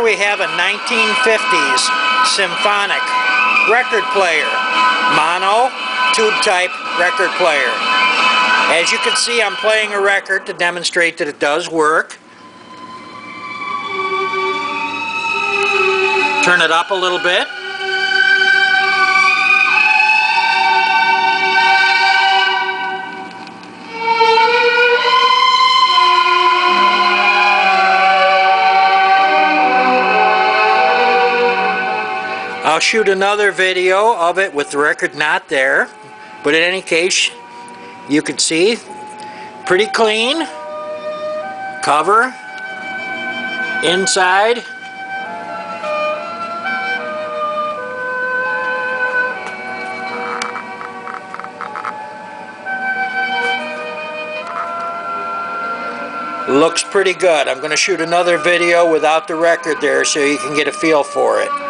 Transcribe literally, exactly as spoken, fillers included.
we have a nineteen fifties symphonic record player, mono tube type record player. As you can see, I'm playing a record to demonstrate that it does work. Turn it up a little bit. I'll shoot another video of it with the record not there, but in any case, you can see pretty clean cover inside. Looks pretty good. I'm going to shoot another video without the record there so you can get a feel for it.